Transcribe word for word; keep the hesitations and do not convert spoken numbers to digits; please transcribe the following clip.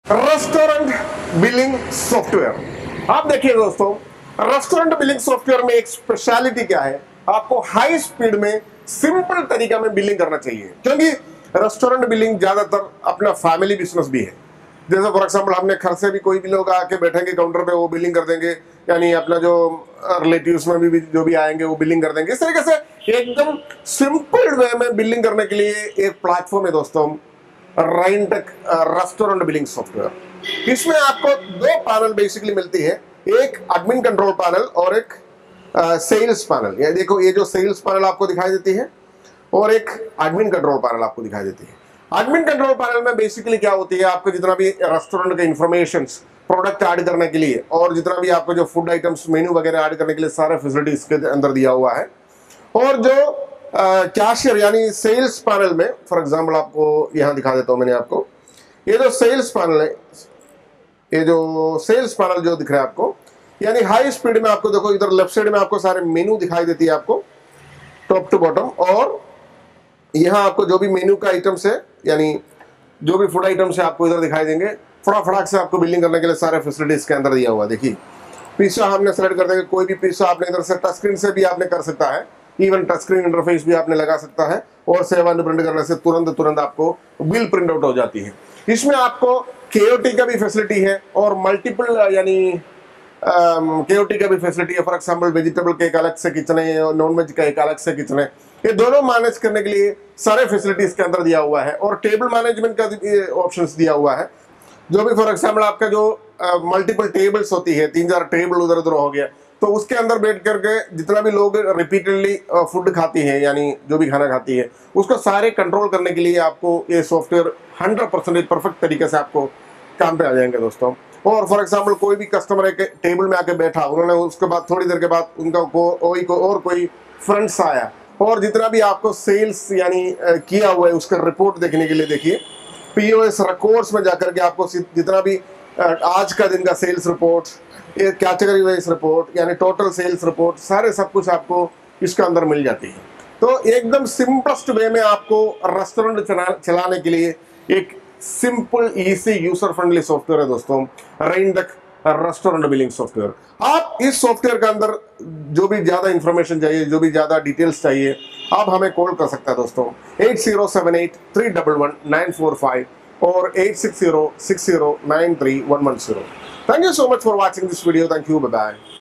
Restaurant billing software. आप देखिए दोस्तों, रेस्टोरेंट बिलिंग सॉफ्टवेयर में एक स्पेशलिटी क्या है, आपको हाई स्पीड में सिंपल तरीका में बिलिंग करना चाहिए, क्योंकि रेस्टोरेंट बिलिंग ज्यादातर अपना फैमिली बिजनेस भी है। जैसे फॉर एग्जांपल हमने घर से भी कोई भी लोग आके बैठेंगे काउंटर पे, वो बिलिंग कर देंगे, यानी अपना जो रिलेटिव्स में भी जो भी आएंगे वो बिलिंग कर देंगे। इस तरीके से एकदम सिंपल वे में बिलिंग करने के लिए एक प्लेटफॉर्म है दोस्तों, राइनटेक रेस्टोरेंट बिलिंग सॉफ्टवेयर। इसमें आपको दो पैनल बेसिकली मिलती है, एक एडमिन कंट्रोल पैनल और एक सेल्स पैनल। ये देखो, ये जो सेल्स पैनल आपको दिखाई देती है और एक एडमिन कंट्रोल पैनल आपको दिखाई देती है। एडमिन कंट्रोल पैनल में बेसिकली क्या होती है, आपको जितना भी रेस्टोरेंट का इंफॉर्मेशन, प्रोडक्ट ऐड करने के लिए और जितना भी आपको जो फूड आइटम्स मेन्यू वगैरह ऐड करने के लिए सारा फैसिलिटी इसके अंदर दिया हुआ है। और जो कैशियर यानी सेल्स पैनल में, फॉर एग्जांपल आपको यहां दिखा देता हूं मैंने आपको, ये जो सेल्स पैनल है, ये जो सेल्स पैनल जो दिख रहा है आपको, यानी हाई स्पीड में आपको देखो, इधर लेफ्ट साइड में आपको सारे मेनू दिखाई देती है आपको टॉप टू बॉटम, और यहाँ आपको जो भी मेन्यू का आइटम्स है, यानी जो भी फूड आइटम्स है आपको इधर दिखाई देंगे। फटाफट से आपको बिलिंग करने के लिए सारे फैसिलिटीज के अंदर दिया हुआ है। देखिए, पिज्जा हमने सेलेक्ट कर देंगे, कोई भी पिज्जा आपने इधर से टच स्क्रीन से भी आपने कर सकता है, इवन टच स्क्रीन इंटरफेस भी आपने लगा सकता है, और सेव एंड प्रिंट करने से तुरंत तुरंत आपको बिल प्रिंट आउट हो जाती है। इसमें आपको केओटी का भी फैसिलिटी है और मल्टीपल यानी केओटी का भी फैसिलिटी है। फॉर एग्जांपल वेजिटेबल के एक अलग से किचन है और नॉन वेज का एक अलग से किचन है। ये दोनों मैनेज करने के लिए सारे फैसिलिटीज के अंदर दिया हुआ है, और टेबल मैनेजमेंट का भी ऑप्शंस दिया हुआ है। जो भी फॉर एग्जांपल आपका जो मल्टीपल टेबल्स होती है, तीन चार टेबल उधर उधर हो गया, तो उसके अंदर बैठ करके जितना भी लोग रिपीटेडली फूड खाती है, यानी जो भी खाना खाती है, उसको सारे कंट्रोल करने के लिए आपको ये सॉफ्टवेयर हंड्रेड परसेंटेज परफेक्ट तरीके से आपको काम पे आ जाएंगे दोस्तों। और फॉर एग्जांपल कोई भी कस्टमर एक टेबल में आके बैठा, उन्होंने उसके बाद थोड़ी देर के बाद उनका को, कोई को, और कोई फ्रेंड्स आया, और जितना भी आपको सेल्स यानी किया हुआ है उसका रिपोर्ट देखने के लिए, देखिए पीओएस रिकॉर्ड्स में जाकर के आपको जितना भी आज का दिन का sales report, category wise report, यानी टोटल सेल्स रिपोर्ट, सारे सब कुछ आपको इसके अंदर मिल जाती है। तो एकदम सिंपलेस्ट वे में आपको रेस्टोरेंट चलाने के लिए एक simple easy user friendly software है दोस्तों, राइनटेक रेस्टोरेंट बिलिंग सॉफ्टवेयर। आप इस सॉफ्टवेयर के अंदर जो भी ज्यादा इंफॉर्मेशन चाहिए, जो भी ज्यादा डिटेल्स चाहिए, आप हमें कॉल कर सकते हैं दोस्तों, eight zero seven eight three one one nine four five और eight six zero six zero nine three one one zero. Thank you so much for watching this video. Thank you. Bye bye.